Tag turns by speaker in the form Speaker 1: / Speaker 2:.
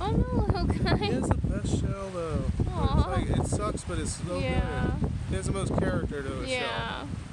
Speaker 1: Oh no, little guy.
Speaker 2: He has the best shell though. It's like, it sucks, but it's so good. He has the most character to his shell.
Speaker 1: Yeah.